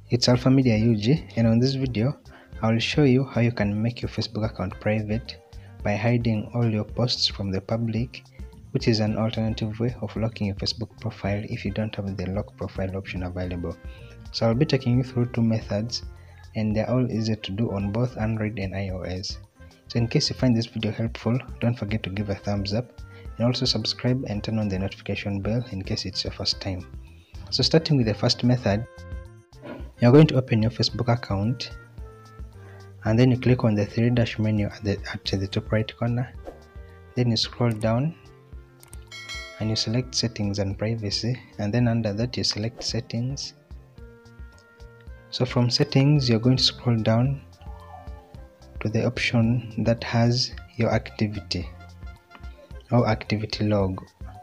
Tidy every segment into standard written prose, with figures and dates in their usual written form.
It's Alpha Media UG, and on this video I will show you how you can make your Facebook account private by hiding all your posts from the public, which is an alternative way of locking your Facebook profile if you don't have the lock profile option available. So I'll be taking you through two methods, and they're all easy to do on both Android and iOS. So in case you find this video helpful, don't forget to give a thumbs up and also subscribe and turn on the notification bell in case it's your first time. So starting with the first method, you're going to open your Facebook account and then you click on the three dash menu at the top right corner. Then you scroll down and you select settings and privacy, and then under that you select settings. So from settings you're going to scroll down to the option that has your activity or activity log.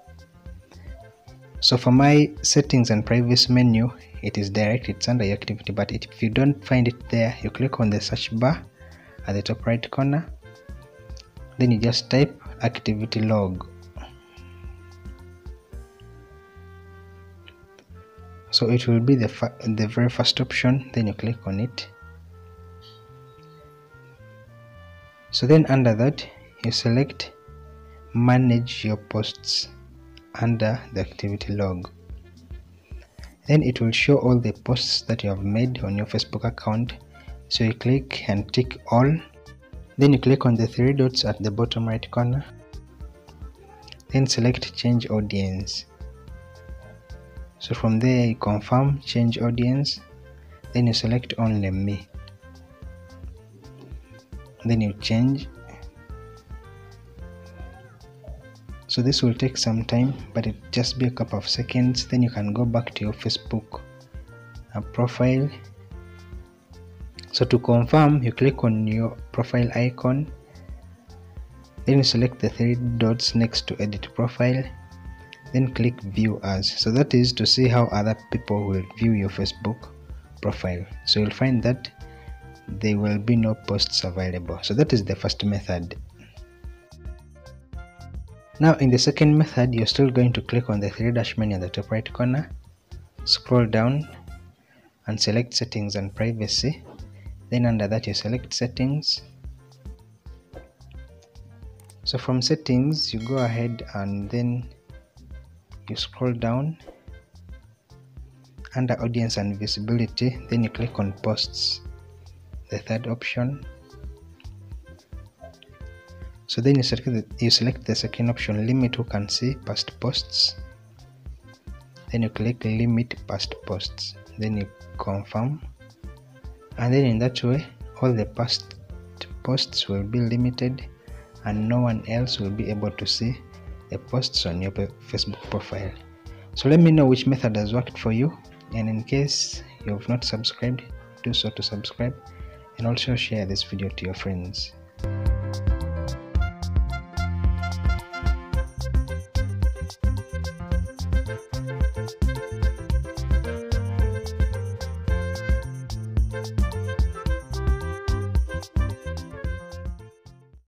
So for my settings and privacy menu, it is direct, it's under your activity, but if you don't find it there, you click on the search bar at the top right corner, then you just type activity log. So it will be the very first option, then you click on it. So then under that you select manage your posts under the activity log. Then it will show all the posts that you have made on your Facebook account. So you click and tick all. Then you click on the three dots at the bottom right corner. Then select change audience. So from there you confirm change audience. Then you select only me. Then you change. So this will take some time, but it just be a couple of seconds. Then you can go back to your Facebook profile. So to confirm, you click on your profile icon, then you select the three dots next to edit profile, then click view as. So that is to see how other people will view your Facebook profile. So you'll find that there will be no posts available. So that is the first method. Now in the second method, you're still going to click on the three dash menu at the top right corner, scroll down and select settings and privacy. Then under that you select settings. So from settings you go ahead and then you scroll down under audience and visibility, then you click on posts, the third option. So then you select the second option, limit who can see past posts. Then you click limit past posts, then you confirm, and then in that way all the past posts will be limited and no one else will be able to see the posts on your Facebook profile. So let me know which method has worked for you, and in case you have not subscribed, do so to subscribe and also share this video to your friends.